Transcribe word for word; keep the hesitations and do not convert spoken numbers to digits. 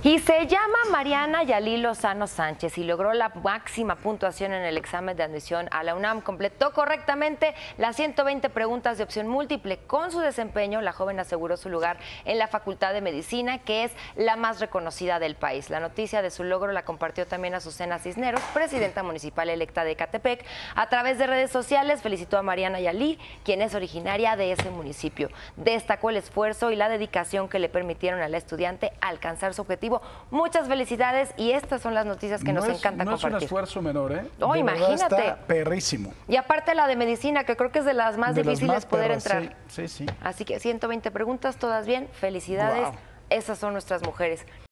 Y se llama Mariana Yalí Lozano Sánchez y logró la máxima puntuación en el examen de admisión a la UNAM. Completó correctamente las ciento veinte preguntas de opción múltiple. Con su desempeño, la joven aseguró su lugar en la Facultad de Medicina, que es la más reconocida del país. La noticia de su logro la compartió también Azucena Cisneros, presidenta municipal electa de Ecatepec. A través de redes sociales felicitó a Mariana Yalí, quien es originaria de ese municipio. Destacó el esfuerzo y la dedicación que le permitieron a la estudiante alcanzar su objetivo. Muchas felicidades y estas son las noticias que no nos es, encanta no compartir. No es un esfuerzo menor, ¿eh? Oh, de imagínate. Está perrísimo. Y aparte la de medicina, que creo que es de las más de difíciles las más poder perras, entrar. Sí, sí, sí. Así que ciento veinte preguntas, todas bien. Felicidades. Wow. Esas son nuestras mujeres.